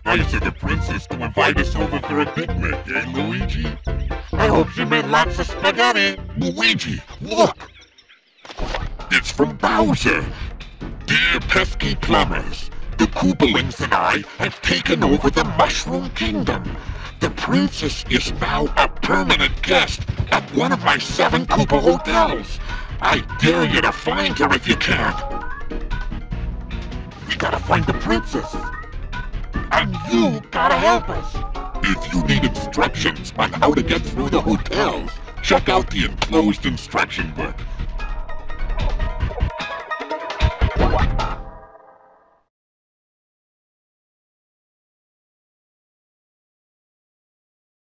nice of the princess to invite us over for a picnic, eh, Luigi? I hope she made lots of spaghetti. Luigi, look! It's from Bowser! Dear pesky plumbers, the Koopalings and I have taken over the Mushroom Kingdom. The princess is now a permanent guest at one of my 7 Koopa hotels. I dare you to find her if you can. We gotta find the princess. And you gotta help us. If you need instructions on how to get through the hotels, check out the enclosed instruction book.